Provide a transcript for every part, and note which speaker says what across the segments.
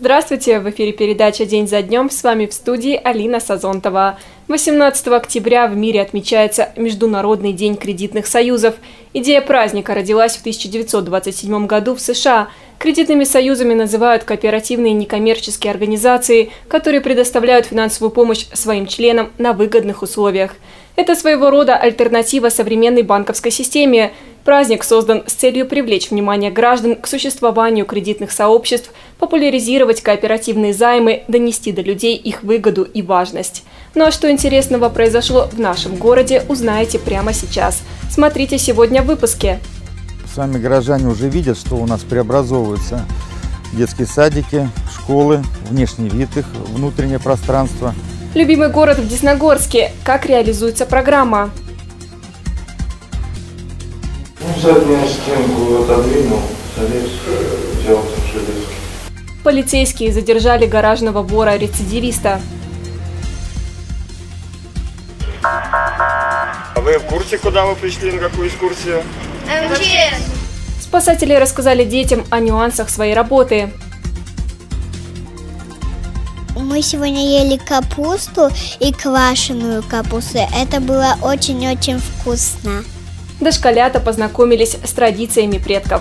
Speaker 1: Здравствуйте! В эфире передача «День за днем». С вами в студии Алина Сазонтова. 18 октября в мире отмечается Международный день кредитных союзов. Идея праздника родилась в 1927 году в США. Кредитными союзами называют кооперативные некоммерческие организации, которые предоставляют финансовую помощь своим членам на выгодных условиях. Это своего рода альтернатива современной банковской системе. Праздник создан с целью привлечь внимание граждан к существованию кредитных сообществ, популяризировать кооперативные займы, донести до людей их выгоду и важность. Ну а что интересного произошло в нашем городе, узнаете прямо сейчас. Смотрите сегодня в выпуске.
Speaker 2: Сами горожане уже видят, что у нас преобразовываются детские садики, школы, внешний вид их, внутреннее пространство.
Speaker 1: Любимый город в Десногорске. Как реализуется программа?
Speaker 3: Заднюю стенку отодвинул, залез, взял железки.
Speaker 1: Полицейские задержали гаражного вора-рецидивиста.
Speaker 4: А вы в курсе, куда вы пришли, на какую экскурсию?
Speaker 5: МЧС.
Speaker 1: Спасатели рассказали детям о нюансах своей работы.
Speaker 5: Мы сегодня ели капусту и квашеную капусту. Это было очень-очень вкусно.
Speaker 1: Дошколята познакомились с традициями предков.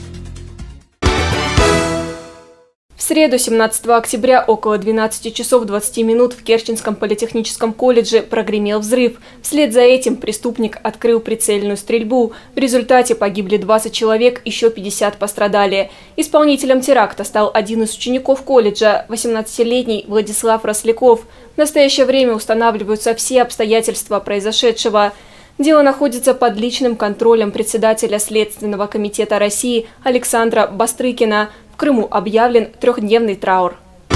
Speaker 1: В среду, 17 октября, около 12 часов 20 минут в Керченском политехническом колледже прогремел взрыв. Вслед за этим преступник открыл прицельную стрельбу. В результате погибли 20 человек, еще 50 пострадали. Исполнителем теракта стал один из учеников колледжа, 18-летний Владислав Росляков. В настоящее время устанавливаются все обстоятельства произошедшего. Дело находится под личным контролем председателя Следственного комитета России Александра Бастрыкина. В Крыму объявлен трехдневный траур.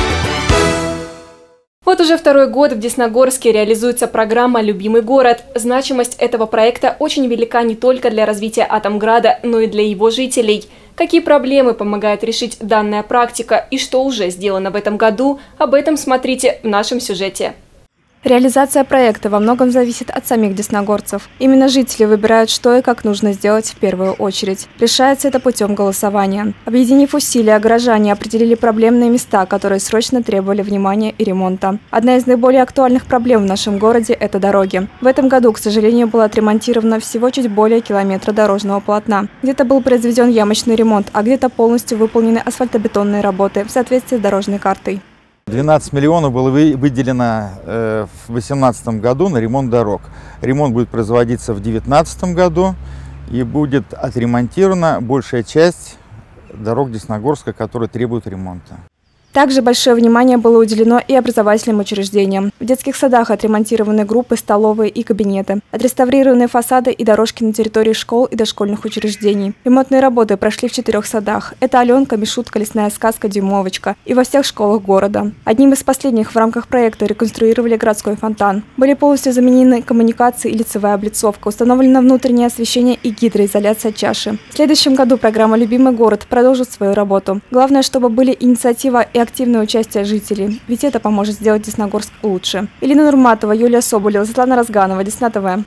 Speaker 1: Вот уже второй год в Десногорске реализуется программа «Любимый город». Значимость этого проекта очень велика не только для развития Атомграда, но и для его жителей. Какие проблемы помогает решить данная практика и что уже сделано в этом году, об этом смотрите в нашем сюжете.
Speaker 6: Реализация проекта во многом зависит от самих десногорцев. Именно жители выбирают, что и как нужно сделать в первую очередь. Решается это путем голосования. Объединив усилия, горожане определили проблемные места, которые срочно требовали внимания и ремонта. Одна из наиболее актуальных проблем в нашем городе – это дороги. В этом году, к сожалению, было отремонтировано всего чуть более километра дорожного полотна. Где-то был произведен ямочный ремонт, а где-то полностью выполнены асфальтобетонные работы в соответствии с дорожной картой.
Speaker 2: 12 миллионов было выделено в 2018 году на ремонт дорог. Ремонт будет производиться в 2019 году и будет отремонтирована большая часть дорог Десногорска, которые требуют ремонта.
Speaker 6: Также большое внимание было уделено и образовательным учреждениям. В детских садах отремонтированы группы, столовые и кабинеты. Отреставрированы фасады и дорожки на территории школ и дошкольных учреждений. Ремонтные работы прошли в 4 садах. Это Аленка, Мишутка, Лесная сказка, Дюймовочка. И во всех школах города. Одним из последних в рамках проекта реконструировали городской фонтан. Были полностью заменены коммуникации и лицевая облицовка. Установлено внутреннее освещение и гидроизоляция чаши. В следующем году программа «Любимый город» продолжит свою работу. Главное, чтобы были инициатива и активное участие жителей, ведь это поможет сделать Десногорск лучше. Елена Нурматова, Юлия Соболева, Светлана Разганова, Десна ТВ.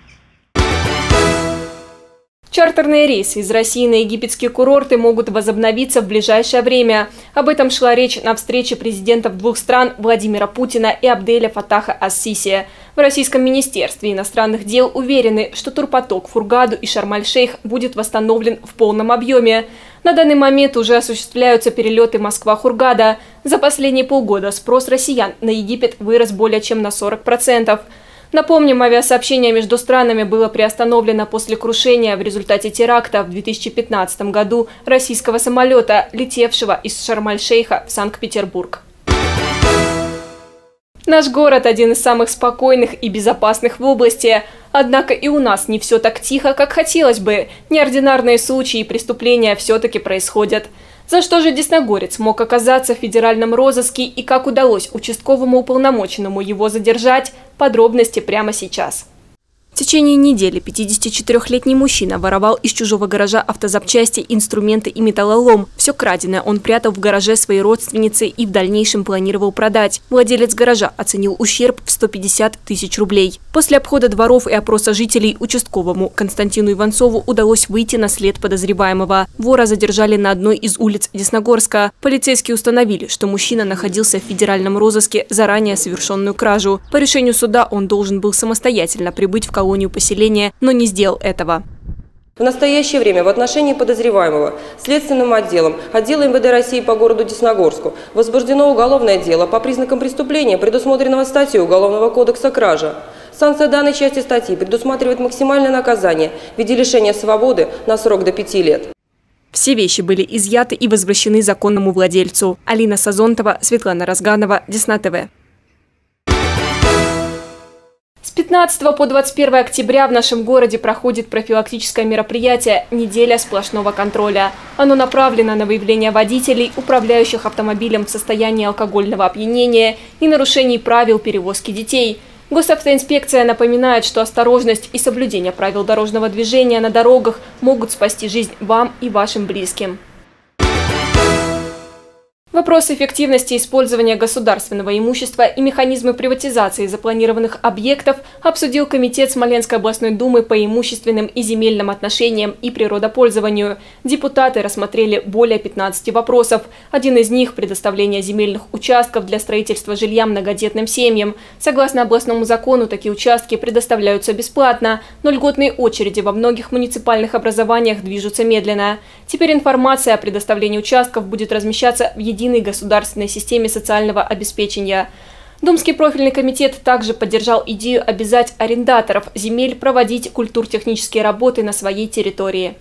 Speaker 1: Чартерные рейсы из России на египетские курорты могут возобновиться в ближайшее время. Об этом шла речь на встрече президентов двух стран Владимира Путина и Абделя Фаттаха ас-Сиси. В Российском министерстве иностранных дел уверены, что турпоток в Хургаду и Шарм-эль-Шейх будет восстановлен в полном объеме. На данный момент уже осуществляются перелеты Москва-Хургада. За последние полгода спрос россиян на Египет вырос более чем на 40%. Напомним, авиасообщение между странами было приостановлено после крушения в результате теракта в 2015 году российского самолета, летевшего из Шарм-эль-Шейха в Санкт-Петербург. Наш город – один из самых спокойных и безопасных в области. Однако и у нас не все так тихо, как хотелось бы. Неординарные случаи и преступления все-таки происходят. За что же десногорец мог оказаться в федеральном розыске и как удалось участковому уполномоченному его задержать? Подробности прямо сейчас. В течение недели 54-летний мужчина воровал из чужого гаража автозапчасти, инструменты и металлолом. Все краденое он прятал в гараже своей родственницы и в дальнейшем планировал продать. Владелец гаража оценил ущерб в 150 тысяч рублей. После обхода дворов и опроса жителей участковому Константину Иванцову удалось выйти на след подозреваемого. Вора задержали на одной из улиц Десногорска. Полицейские установили, что мужчина находился в федеральном розыске за ранее совершенную кражу. По решению суда он должен был самостоятельно прибыть в колонию поселения, но не сделал этого.
Speaker 7: В настоящее время в отношении подозреваемого Следственным отделом отдела МВД России по городу Десногорску возбуждено уголовное дело по признакам преступления, предусмотренного статьей Уголовного кодекса «Кража». Санкция данной части статьи предусматривает максимальное наказание в виде лишения свободы на срок до 5 лет.
Speaker 1: Все вещи были изъяты и возвращены законному владельцу. Алина Сазонтова, Светлана Разганова, Десна ТВ. С 15 по 21 октября в нашем городе проходит профилактическое мероприятие «Неделя сплошного контроля». Оно направлено на выявление водителей, управляющих автомобилем в состоянии алкогольного опьянения и нарушений правил перевозки детей. Госавтоинспекция напоминает, что осторожность и соблюдение правил дорожного движения на дорогах могут спасти жизнь вам и вашим близким. Вопрос эффективности использования государственного имущества и механизмы приватизации запланированных объектов обсудил Комитет Смоленской областной думы по имущественным и земельным отношениям и природопользованию. Депутаты рассмотрели более 15 вопросов. Один из них – предоставление земельных участков для строительства жилья многодетным семьям. Согласно областному закону, такие участки предоставляются бесплатно, но льготные очереди во многих муниципальных образованиях движутся медленно. Теперь информация о предоставлении участков будет размещаться в единой государственной системе социального обеспечения. Думский профильный комитет также поддержал идею обязать арендаторов земель проводить культуртехнические работы на своей территории.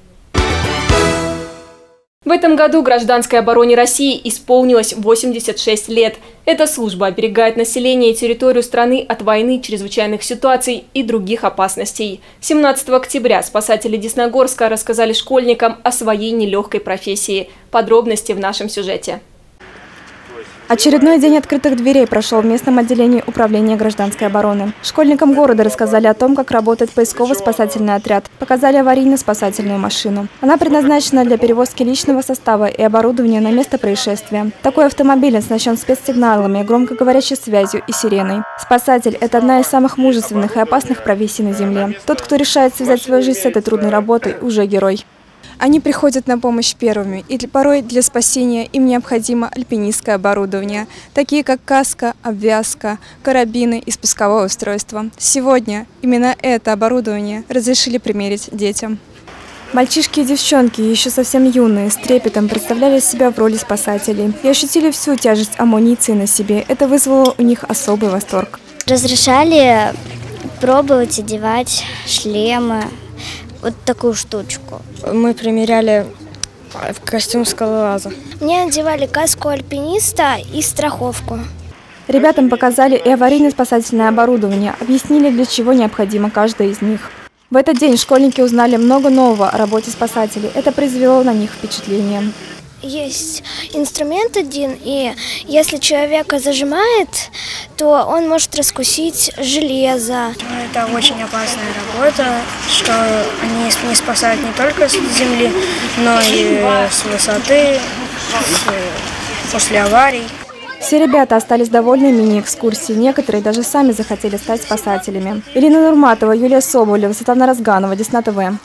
Speaker 1: В этом году Гражданской обороне России исполнилось 86 лет. Эта служба оберегает население и территорию страны от войны, чрезвычайных ситуаций и других опасностей. 17 октября спасатели Десногорска рассказали школьникам о своей нелегкой профессии. Подробности в нашем сюжете.
Speaker 6: Очередной день открытых дверей прошел в местном отделении управления гражданской обороны. Школьникам города рассказали о том, как работает поисково-спасательный отряд. Показали аварийно-спасательную машину. Она предназначена для перевозки личного состава и оборудования на место происшествия. Такой автомобиль оснащен спецсигналами, громкоговорящей связью и сиреной. Спасатель – это одна из самых мужественных и опасных профессий на земле. Тот, кто решает связать свою жизнь с этой трудной работой, уже герой. Они приходят на помощь первыми, и порой для спасения им необходимо альпинистское оборудование, такие как каска, обвязка, карабины и спусковое устройство. Сегодня именно это оборудование разрешили примерить детям. Мальчишки и девчонки, еще совсем юные, с трепетом представляли себя в роли спасателей и ощутили всю тяжесть амуниции на себе. Это вызвало у них особый восторг.
Speaker 5: Разрешали пробовать одевать шлемы, вот такую штучку.
Speaker 8: Мы примеряли в костюм скалолаза.
Speaker 5: Мне надевали каску альпиниста и страховку.
Speaker 6: Ребятам показали и аварийно-спасательное оборудование, объяснили, для чего необходимо каждое из них. В этот день школьники узнали много нового о работе спасателей. Это произвело на них впечатление.
Speaker 5: Есть инструмент один, и если человека зажимает, то он может раскусить железо.
Speaker 8: Это очень опасная работа, что они не спасают не только с земли, но и с высоты, после аварий.
Speaker 6: Все ребята остались довольны мини-экскурсией. Некоторые даже сами захотели стать спасателями. Ирина Нурматова, Юлия Соболева, Светлана Разганова, Десна ТВ.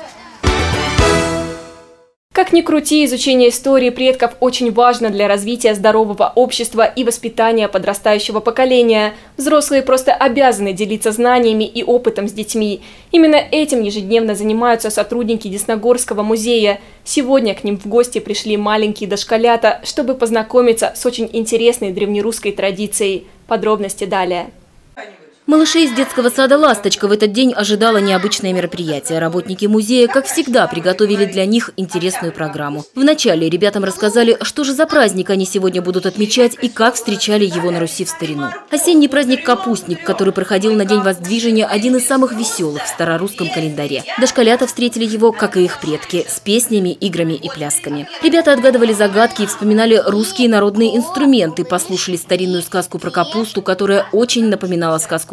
Speaker 1: Как ни крути, изучение истории предков очень важно для развития здорового общества и воспитания подрастающего поколения. Взрослые просто обязаны делиться знаниями и опытом с детьми. Именно этим ежедневно занимаются сотрудники Десногорского музея. Сегодня к ним в гости пришли маленькие дошколята, чтобы познакомиться с очень интересной древнерусской традицией. Подробности далее.
Speaker 9: Малышей из детского сада «Ласточка» в этот день ожидало необычное мероприятие. Работники музея, как всегда, приготовили для них интересную программу. Вначале ребятам рассказали, что же за праздник они сегодня будут отмечать и как встречали его на Руси в старину. Осенний праздник «Капустник», который проходил на День Воздвижения, один из самых веселых в старорусском календаре. Дошколята встретили его, как и их предки, с песнями, играми и плясками. Ребята отгадывали загадки и вспоминали русские народные инструменты, послушали старинную сказку про капусту, которая очень напоминала сказку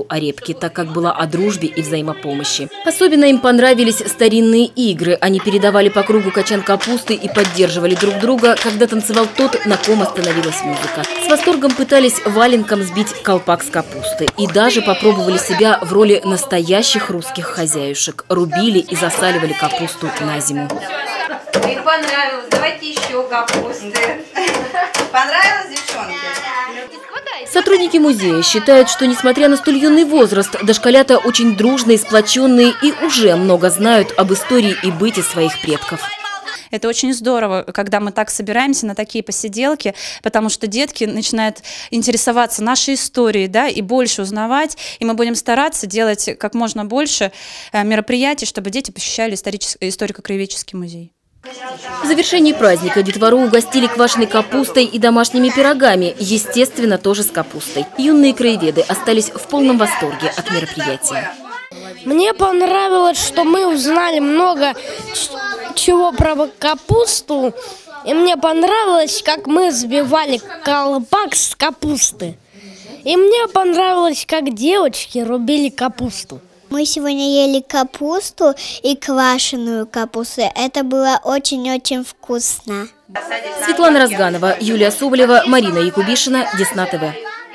Speaker 9: о репке, так как была о дружбе и взаимопомощи. Особенно им понравились старинные игры. Они передавали по кругу качан капусты и поддерживали друг друга, когда танцевал тот, на ком остановилась музыка. С восторгом пытались валенком сбить колпак с капусты. И даже попробовали себя в роли настоящих русских хозяюшек. Рубили и засаливали капусту на зиму.
Speaker 10: Им понравилось. Давайте еще капусты. Понравилось, девчонки?
Speaker 9: Сотрудники музея считают, что, несмотря на столь юный возраст, дошколята очень дружные, сплоченные и уже много знают об истории и быте своих предков.
Speaker 11: Это очень здорово, когда мы так собираемся на такие посиделки, потому что детки начинают интересоваться нашей историей, да, и больше узнавать. И мы будем стараться делать как можно больше мероприятий, чтобы дети посещали историко-краеведческий музей.
Speaker 9: В завершении праздника детвору угостили квашеной капустой и домашними пирогами, естественно, тоже с капустой. Юные краеведы остались в полном восторге от мероприятия.
Speaker 12: Мне понравилось, что мы узнали много чего про капусту. И мне понравилось, как мы сбивали колпак с капусты. И мне понравилось, как девочки рубили капусту.
Speaker 5: Мы сегодня ели капусту и квашеную капусту. Это было очень-очень вкусно.
Speaker 9: Светлана Разганова, Юлия Соболева, Марина Якубишина, Десна ТВ.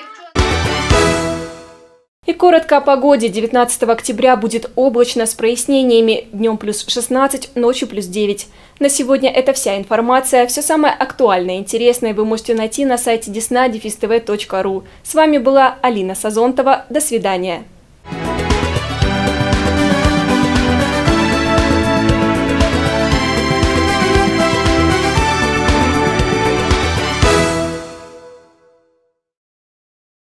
Speaker 1: И коротко о погоде. 19 октября будет облачно с прояснениями. Днем плюс 16, ночью плюс 9. На сегодня это вся информация. Все самое актуальное и интересное вы можете найти на сайте desna-tv.ru. С вами была Алина Сазонтова. До свидания.